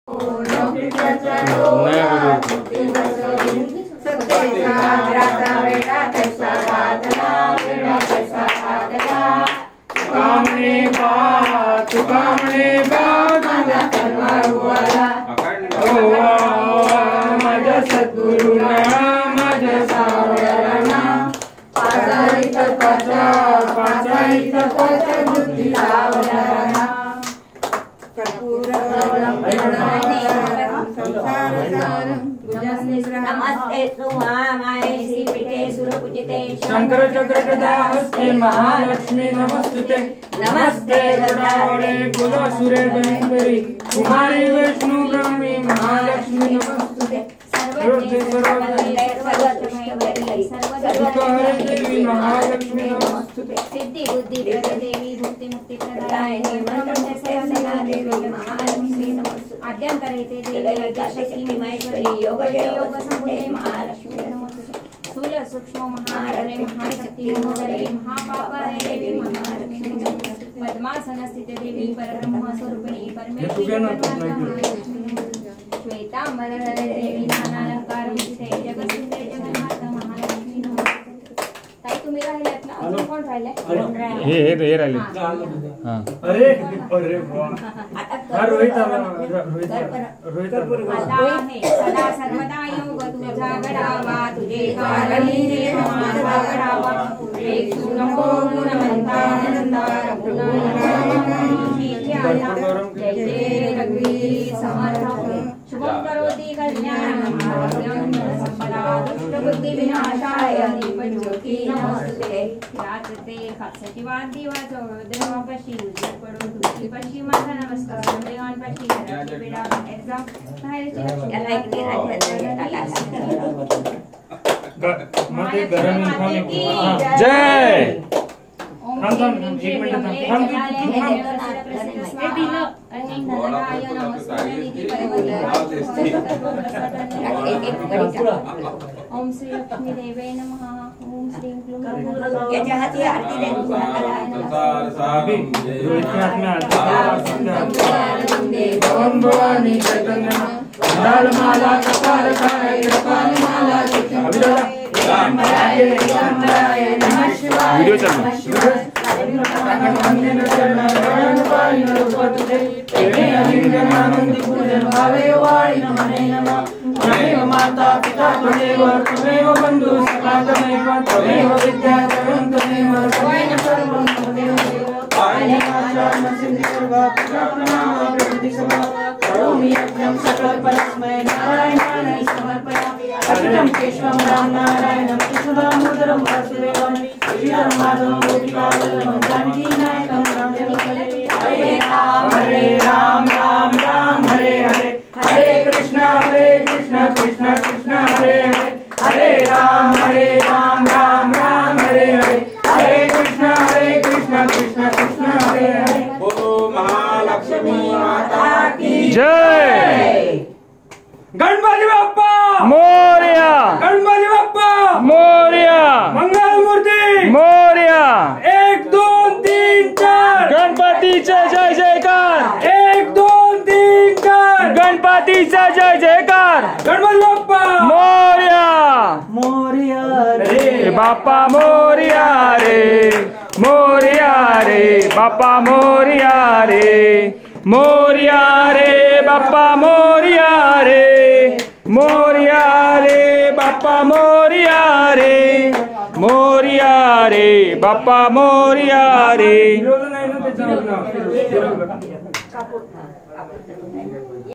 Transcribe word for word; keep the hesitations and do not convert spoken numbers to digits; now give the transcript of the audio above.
नमस्ते सुमामाय श्रीपीठे सुरपूजिते शंकर चक्र गदाहस्ते महालक्ष्मी नमस्तुते नमस्ते गदावळे कुलासुरे गणेश्वरी कुमारी विष्णु ब्रह्मी महालक्ष्मी नमस्तुते सर्वते सर्वते सर्वदेवी महालक्ष्मी नमस्तुते सिद्धि बुद्धि देवी भक्ति मुक्ति प्रदायिनी मंत्र सेवना देवी महालक्ष्मी नमस्तुते आद्यंतरेते देवी दशलक्ष्मी महेश्वरी योग योग संभूते महालक्ष्मी नमस्तुते स्थूल सूक्ष्म महारणे महाशक्ति मोहरे महापापहरे देवी महालक्ष्मी नमस्तुते पद्मासन स्थिते देवी परब्रह्म स्वरूपिणी परमेश्वरी श्वेतांबर देवी नानालंकार विषिते जगस्थिते जगन्नाथ महालक्ष्मी नमस्तुते। ताई तुम्ही राहिलात ना अजून कोण राहिले हे हे हे राहिले हां अरे अरे आता रोहित रोहित रोहित आता आहे सदा सर्वदा योग तुझा गडावा तुझे कारणी रे माझा गडावा एक नको गुणवंता आनंदार जय जय रघुवीर समर्थ शुभं करोति कल्याणं आरोग्यं संपदा दुष्टबुद्धि विनाशाय दीपज्योती नमस्ते राजते खासची वादी वाचो देवापाशी उजळ पडो तुझी पाशी माझा नमस्कार देवांपाशी घराची बेडा एक्झाम बाहेरची याला एक जय थांब थांब एक मिनिट थांब ओम श्री लक्ष्मी देवे नमः ओम श्री क्लूं याच्या हाती आरती दे रोहित के हाथ में आरती ओम भवानी चैतन्य लाल माला कपाल धारे कृपाल माला वीडियो चल रहा माता पिता त्वमेव त्वमेव बंधु सखा त्वमेव त्वमेव विद्या जगं त्वमेव त्वमेव सर्वं त्वमेव आयनाचार्य सिद्धि सर्वा प्रणाम प्रकृति सभा करोमि यज्ञं सकल परस्मै नारायणाय समर्पयामि अखिलं केशवं राम नारायणं कृष्णदामोदरं वासुदेवं श्रीधरं माधवं गोपिकावल्लभं जानकीनायकं रामचन्द्रं हरे राम हरे राम राम राम हरे हरे हरे कृष्ण हरे कृष्ण कृष्ण कृष्ण हरे हरे हरे राम हरे राम राम राम हरे हरे हरे कृष्ण हरे कृष्ण कृष्ण कृष्ण हरे हरे। ओ महालक्ष्मी माता की जय। गणपति बाप्पा मोरया गणपति बाप्पा मोरया मंगल मूर्ति मोरया एक दोन तीन चार गणपतीचा जय जयकार एक दोन तीन चार गणपतीचा जय जयकार गणपती बाप्पा मोरया मोरया रे बाप्पा मोरया रे मोरया रे बाप्पा मोरया रे मोरया रे बाप्पा मोरया रे मोरया रे बाप्पा मोरया रे मोरया रे बाप्पा मोरया रे।